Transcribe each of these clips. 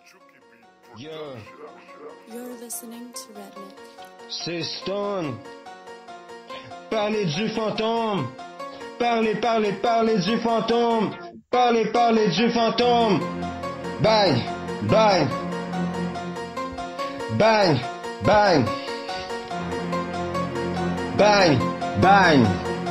Yo, You're listening to Redneck. c'est Stone. Parlez du fantôme. Parlez du fantôme. Parlez du fantôme. Bang, bang. Bang, bang. Bang, bang.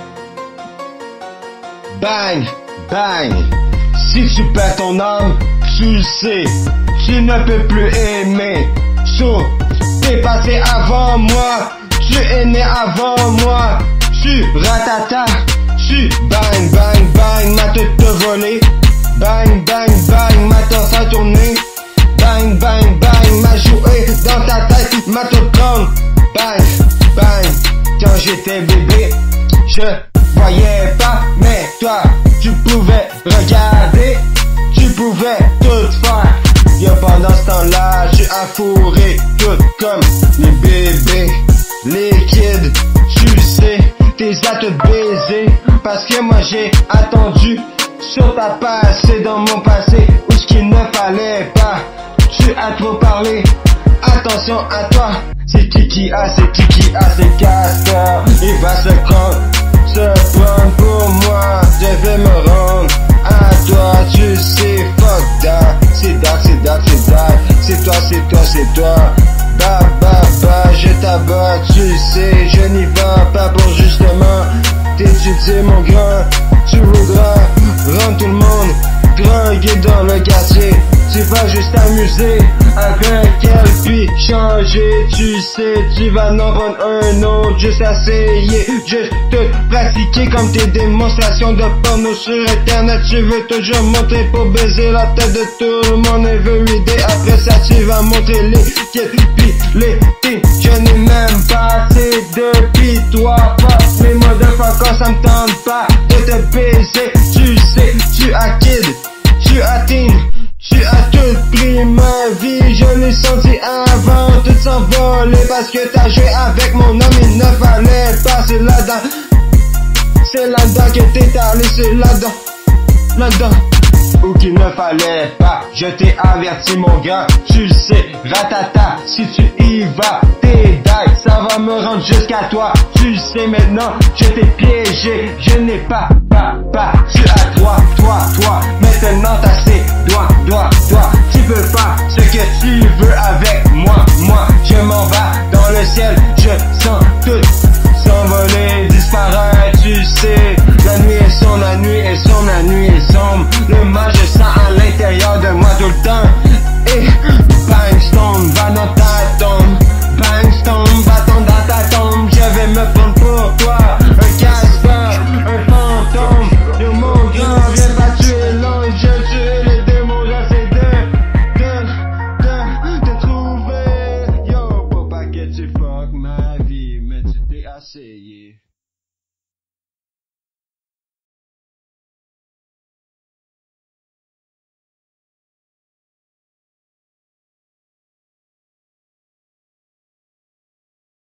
Bang, bang. Si tu perds ton âme, tu le sais, tu ne peux plus aimer. So, t'es passé avant moi, tu es né avant moi. Tu ratata, tu bang, bang, bang, ma tête te voler. Bang, bang, bang, ma torse a tourné. Bang, bang, bang, ma joué dans ta tête, ma te prendre. Bang, bang, quand j'étais bébé, je voyais pas, mais toi, tu pouvais regarder, tu pouvais tout faire. Yo, pendant ce temps-là, je suis affouré, tout comme les bébés, les kids, tu sais, t'es à te baiser, parce que moi j'ai attendu sur ta passé, dans mon passé, où ce qu'il ne fallait pas, tu as trop parlé, attention à toi, c'est qui a ses casteurs, il va se prendre pour moi, je vais me rendre à toi, tu sais, fuck that, c'est dark, c'est toi, bah, je t'abats, tu sais, je n'y vais pas pour justement t'étudier mon grand, tu voudras rendre tout le monde drogué dans le quartier, tu vas juste t'amuser avec elle puis changer, tu sais, tu vas en prendre un autre, juste essayer, juste te pratiquer comme tes démonstrations de porno sur internet, tu veux toujours montrer pour baiser la tête de tout le monde et veut l'idée, après ça tu vas montrer les kids puis les teens, je n'ai même pas assez depuis toi, fuck les motherfuckers, ça me tente pas de te baiser, tu sais, tu as kid, tu as teen, tu as tout pris ma vie, je l'ai senti avant, tout s'envoler parce que t'as joué avec mon homme, il ne fallait pas, c'est là-dedans que t'es allé, c'est là-dedans, ou qu'il ne fallait pas, je t'ai averti mon gars, tu le sais, ratata, si tu y vas, t'es die, ça va me rendre jusqu'à toi, tu le sais maintenant, je t'ai piégé, je n'ai pas, tu as toi, maintenant t'as ses doigts, tu peux faire ce que tu veux avec moi, je m'en vais dans le ciel, je sens tout s'envoler, disparaître, tu sais, la nuit est sombre, le mal je sens à l'intérieur de moi tout le temps,